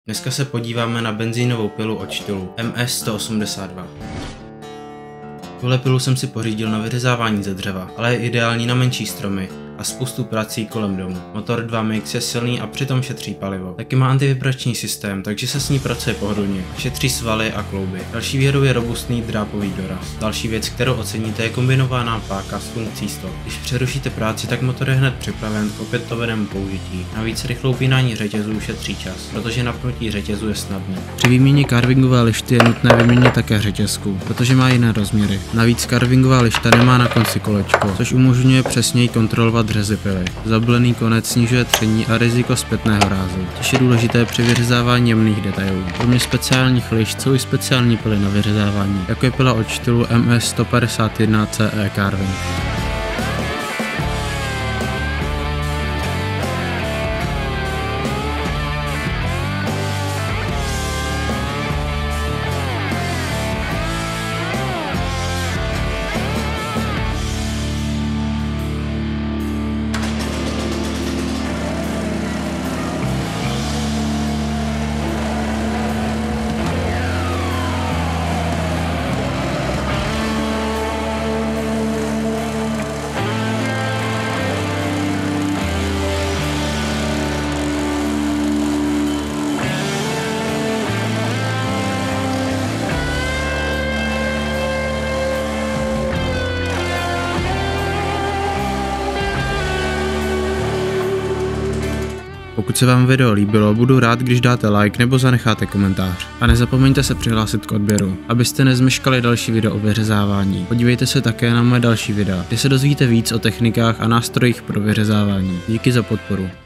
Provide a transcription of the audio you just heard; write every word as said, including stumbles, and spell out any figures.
Dneska se podíváme na benzínovou pilu od Stihl M S sto osmdesát dva. Tuhle pilu jsem si pořídil na vyřezávání ze dřeva, ale je ideální na menší stromy a spoustu prací kolem domu. Motor dva mix je silný a přitom šetří palivo. Taky má antivibrační systém, takže se s ní pracuje pohodlně. Šetří svaly a klouby. Další výhodou je robustný drápový doraz. Další věc, kterou oceníte, je kombinovaná páka s funkcí stop. Když přerušíte práci, tak motor je hned připraven k opětovnému použití. Navíc rychlou upínání řetězů šetří čas, protože napnutí řetězu je snadné. Při výměně carvingové lišty je nutné vyměnit také řetězku, protože má jiné rozměry. Navíc carvingová lišta nemá na konci kolečko, což umožňuje přesněji kontrolovat řezy pily. Zablený konec snižuje tření a riziko zpětného rázu, což je důležité při vyřezávání jemných detailů. Kromě speciálních lišt jsou i speciální pily na vyřezávání, jako je pila od Stihlu M S sto padesát jedna C E Carving. Pokud se vám video líbilo, budu rád, když dáte like nebo zanecháte komentář. A nezapomeňte se přihlásit k odběru, abyste nezmeškali další video o vyřezávání. Podívejte se také na moje další videa, kde se dozvíte víc o technikách a nástrojích pro vyřezávání. Díky za podporu.